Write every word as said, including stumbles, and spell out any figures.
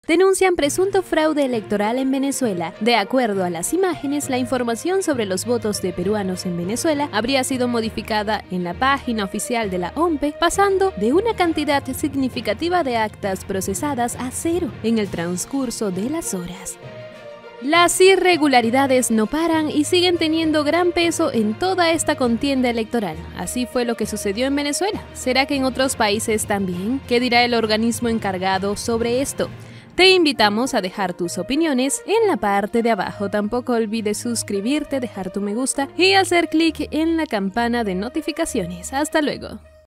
denuncian presunto fraude electoral en Venezuela. De acuerdo a las imágenes, la información sobre los votos de peruanos en Venezuela habría sido modificada en la página oficial de la O M P E, pasando de una cantidad significativa de actas procesadas a cero en el transcurso de las horas. Las irregularidades no paran y siguen teniendo gran peso en toda esta contienda electoral. Así fue lo que sucedió en Venezuela. ¿Será que en otros países también? ¿Qué dirá el organismo encargado sobre esto? Te invitamos a dejar tus opiniones en la parte de abajo. Tampoco olvides suscribirte, dejar tu me gusta y hacer clic en la campana de notificaciones. Hasta luego.